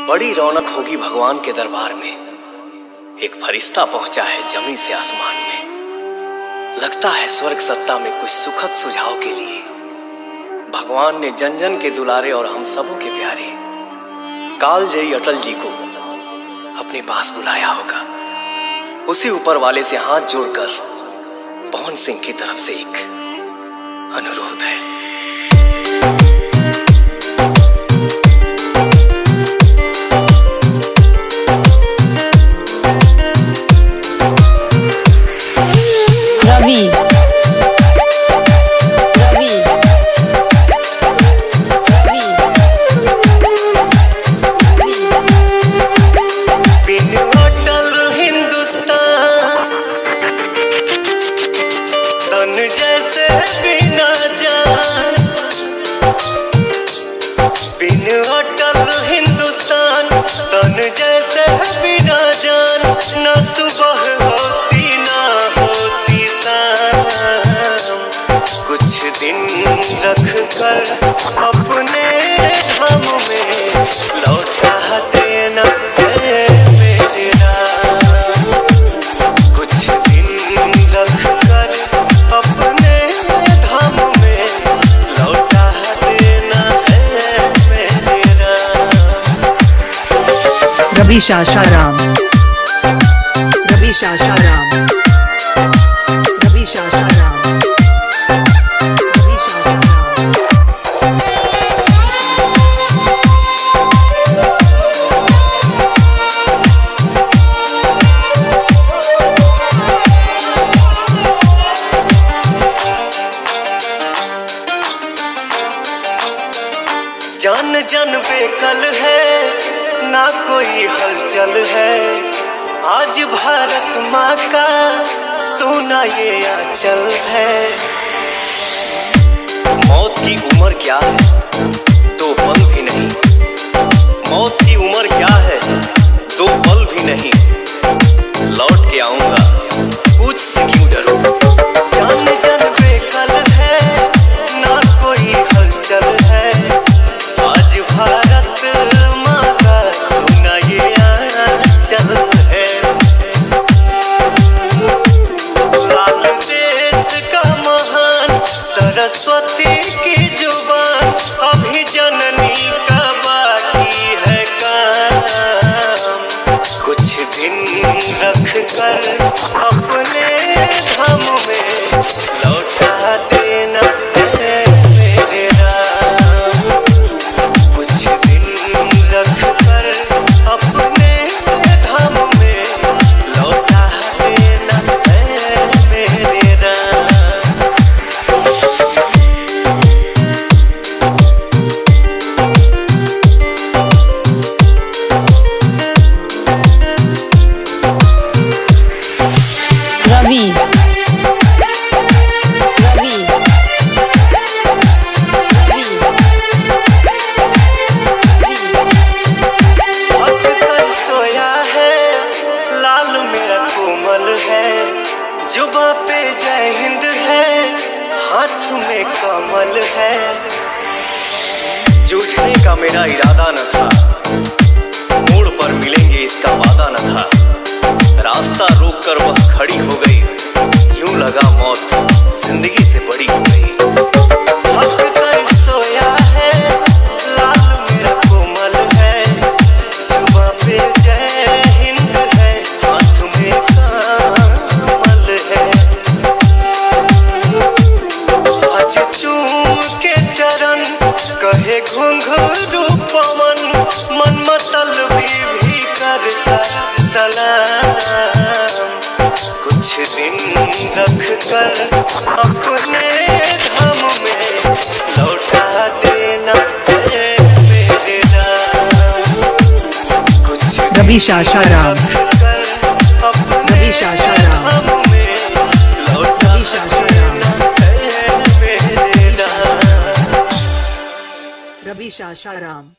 बड़ी रौनक होगी भगवान के दरबार में। एक फरिश्ता पहुंचा है जमी से आसमान में। लगता है स्वर्ग सत्ता में कुछ सुखद सुझाव के लिए भगवान ने जन जन के दुलारे और हम सबों के प्यारे कालजयी अटल जी को अपने पास बुलाया होगा। उसी ऊपर वाले से हाथ जोड़कर पवन सिंह की तरफ से एक अनुरोध है। जैसे बिना जान बिन अटल हिंदुस्तान तन जैसे बिना जान न सुबह होती ना होती शाम। कुछ दिन रख कर अपने हम में लौटा देना है मेरा। कुछ दिन रख कर अपने धाम में लौटा देना है मेरा। रवि शाशाराम, रवि शाशाराम, रवि शाशाराम, रवि शाशाराम। जान जन बेकल है ना कोई हलचल है। आज भारत माँ का सोना ये आंचल है। मौत की उम्र क्या है दो पल भी नहीं। मौत की उम्र क्या है दो पल भी नहीं। लौट के आऊंगा कुछ से क्यों डरो। जान जन बेकल है ना कोई हलचल है। आज भारत माँ का सोना ये आंचल है। लाल देश का महान सरस्वती की जुबान अभी जननी का बाकी है काम। कुछ दिन रख कर अपने धाम में लौटा देना है मेरा। कुछ दिन रख कर अपने धाम में लौटा देना है मेरा। रवि, रवि, अब कर सोया है लाल मेरा कोमल है। जुबां पे जय हिंद है हाथ में कमल है। जूझने का मेरा इरादा न था। मोड़ पर मिलेंगे इसका वादा न था। रास्ता रोक कर वह खड़ी हो गई। यूं लगा मौत जिंदगी से बड़ी हो गई। अब कर सोया है लाल मेरा कोमल है। जुबां पे जय हिंद है हाथ में कमल है। आज चूम के चरण कहे घुंघरू पवन मन मतलबी भी करता सलाम। कुछ दिन रख कर अपने धाम में लौटा देना है मेरा। कुछ रवि शाशाराम, रख कर अपने रवि शाशाराम, धाम में लौटा रवि शाशाराम, देना है मेरा। रवि शाशाराम।